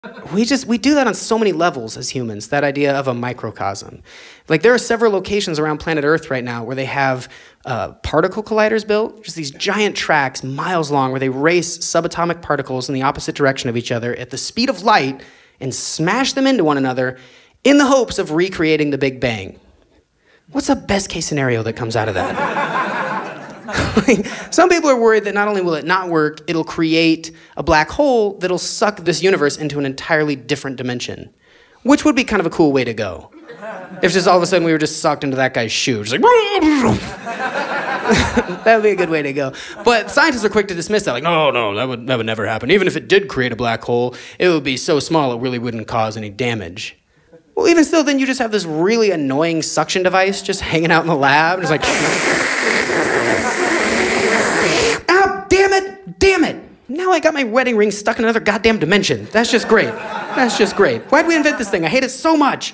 We do that on so many levels as humans, that idea of a microcosm. Like there are several locations around planet Earth right now where they have particle colliders built, just these giant tracks miles long where they race subatomic particles in the opposite direction of each other at the speed of light and smash them into one another in the hopes of recreating the Big Bang. What's the best case scenario that comes out of that? Some people are worried that not only will it not work, it'll create a black hole that'll suck this universe into an entirely different dimension, which would be kind of a cool way to go. If just all of a sudden we were just sucked into that guy's shoe, just like, that would be a good way to go. But scientists are quick to dismiss that, like, no, that would never happen. Even if it did create a black hole, it would be so small it really wouldn't cause any damage. Well, even still, then you just have this really annoying suction device just hanging out in the lab, and it's like, ow, damn it. Now I got my wedding ring stuck in another goddamn dimension. That's just great. That's just great. Why'd we invent this thing? I hate it so much.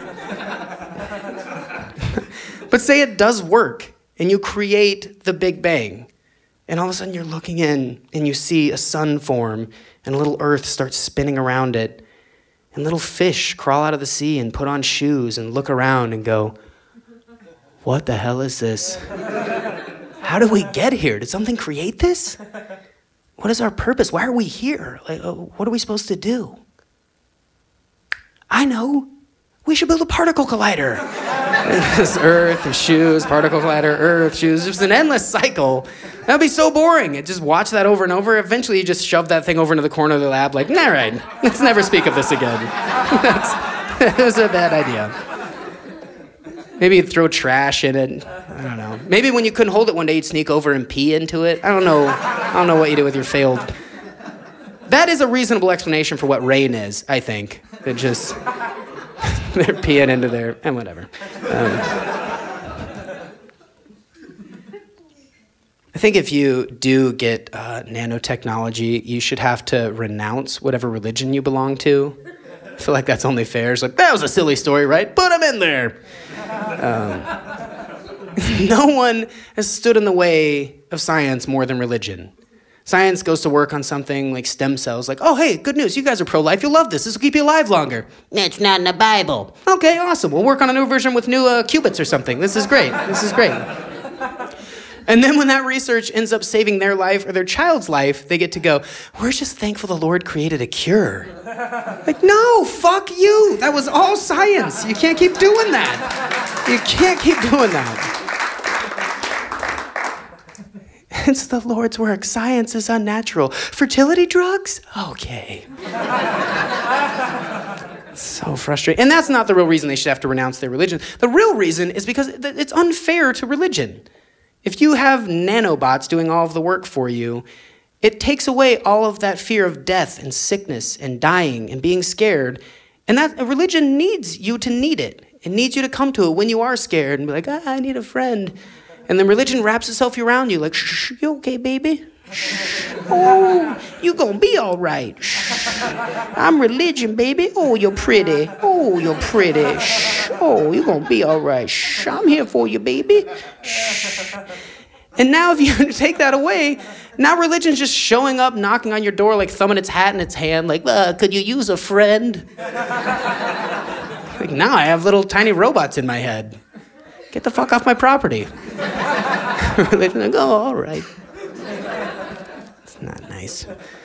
But say it does work, and you create the Big Bang, and all of a sudden you're looking in, and you see a sun form, and a little earth starts spinning around it, and little fish crawl out of the sea and put on shoes and look around and go, what the hell is this? How did we get here? Did something create this? What is our purpose? Why are we here? Like, what are we supposed to do? I know. We should build a particle collider. This earth and shoes, particle collider, earth, shoes. It's an endless cycle. That'd be so boring. And just watch that over and over. Eventually you just shove that thing over into the corner of the lab like, all right, let's never speak of this again. That's a bad idea. Maybe you'd throw trash in it. I don't know. Maybe when you couldn't hold it one day, you'd sneak over and pee into it. I don't know what you do with your failed. That is a reasonable explanation for what rain is, I think. It just, they're peeing into there, and whatever. I think if you do get nanotechnology, you should have to renounce whatever religion you belong to. I feel like that's only fair. It's like, that was a silly story, right? Put them in there. No one has stood in the way of science more than religion. Science goes to work on something like stem cells, like, oh, hey, good news, you guys are pro-life, you'll love this will keep you alive longer. It's not in the Bible. Okay, awesome, we'll work on a new version with new qubits or something. This is great. And then when that research ends up saving their life or their child's life, they get to go, we're just thankful the Lord created a cure. Like, no, fuck you. That was all science. You can't keep doing that. You can't keep doing that. It's the Lord's work. Science is unnatural. Fertility drugs? Okay. So frustrating. And that's not the real reason they should have to renounce their religion. The real reason is because it's unfair to religion. If you have nanobots doing all of the work for you, it takes away all of that fear of death and sickness and dying and being scared. And that a religion needs you to need it. It needs you to come to it when you are scared and be like, I need a friend. And then religion wraps itself around you like, shh, you okay, baby? Shh. Oh, you gonna be all right. Shh. I'm religion, baby. Oh, you're pretty. Oh, you're pretty. Shh. Oh, you gonna be all right. Shh. I'm here for you, baby. Shh. And now if you take that away, now religion's just showing up, knocking on your door, like thumbing its hat in its hand, like, could you use a friend? Like, now I have little tiny robots in my head. Get the fuck off my property. Religion's like, oh, all right. It's not nice.